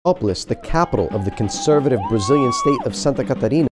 Florianópolis, the capital of the conservative Brazilian state of Santa Catarina,